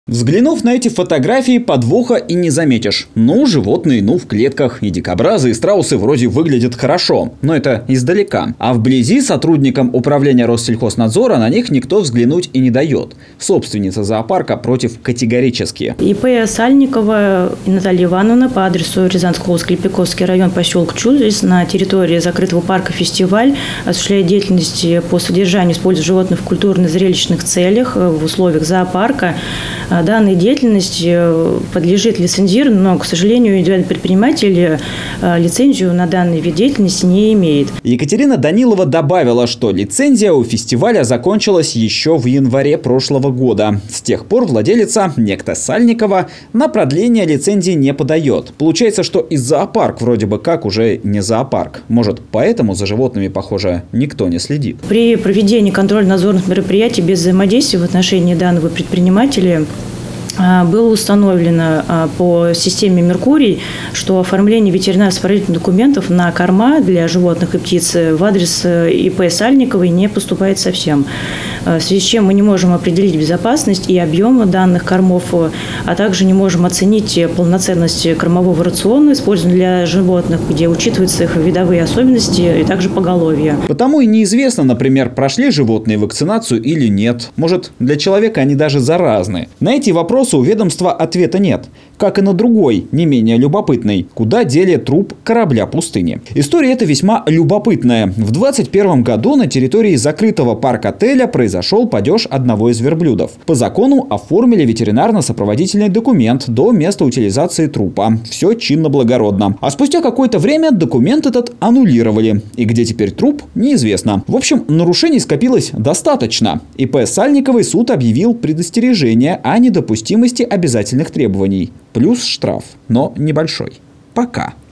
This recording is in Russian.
Взглянув на эти фотографии, подвоха и не заметишь. Ну, животные, в клетках. И дикобразы, и страусы вроде выглядят хорошо. Но это издалека. А вблизи сотрудникам управления Россельхознадзора на них никто взглянуть и не дает. Собственница зоопарка против категорически. ИП Сальникова Наталья Ивановна по адресу Рязанско-Склепиковский район, поселок Чудес, на территории закрытого парка «Фестиваль» осуществляет деятельность по содержанию и использованию животных в культурно-зрелищных целях в условиях зоопарка. Данная деятельность подлежит лицензированию, но, к сожалению, индивидуальный предприниматель лицензию на данный вид деятельности не имеет. Екатерина Данилова добавила, что лицензия у фестиваля закончилась еще в январе прошлого года. С тех пор владелица, некто Сальникова, на продление лицензии не подает. Получается, что и зоопарк вроде бы как уже не зоопарк. Может, поэтому за животными, похоже, никто не следит. При проведении контрольно-надзорных мероприятий без взаимодействия в отношении данного предпринимателя было установлено по системе «Меркурий», что оформление ветеринарно-сопроводительных документов на корма для животных и птиц в адрес ИП Сальниковой не поступает совсем. В связи с чем мы не можем определить безопасность и объем данных кормов, а также не можем оценить полноценность кормового рациона, используемого для животных, где учитываются их видовые особенности и также поголовье. Потому и неизвестно, например, прошли животные вакцинацию или нет. Может, для человека они даже заразны. На эти вопросы у ведомства ответа нет. Как и на другой, не менее любопытный. Куда дели труп корабля-пустыни? История эта весьма любопытная. В 2021 году на территории закрытого парк-отеля произошел падеж одного из верблюдов. По закону оформили ветеринарно-сопроводительный документ до места утилизации трупа. Все чинно-благородно. А спустя какое-то время документ этот аннулировали. И где теперь труп, неизвестно. В общем, нарушений скопилось достаточно. ИП Сальниковой суд объявил предостережение о недопустимости обязательных требований. Плюс штраф, но небольшой. Пока.